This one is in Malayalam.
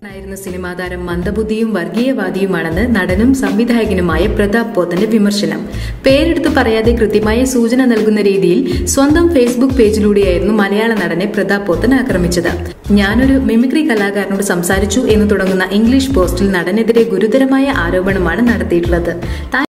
സിനിമാ താരം മന്ദബുദ്ധിയും വർഗീയവാദിയുമാണെന്ന് നടനും സംവിധായകനുമായ പ്രതാപ് പോത്തന്റെ വിമർശനം. പേരെടുത്ത് പറയാതെ കൃത്യമായ സൂചന നൽകുന്ന രീതിയിൽ സ്വന്തം ഫേസ്ബുക്ക് പേജിലൂടെയായിരുന്നു മലയാള നടനെ പ്രതാപ് പോത്തൻ ആക്രമിച്ചത്. ഞാനൊരു മിമിക്രി കലാകാരനോട് സംസാരിച്ചു എന്ന് തുടങ്ങുന്ന ഇംഗ്ലീഷ് പോസ്റ്റിൽ നടനെതിരെ ഗുരുതരമായ ആരോപണമാണ് നടത്തിയിട്ടുള്ളത്.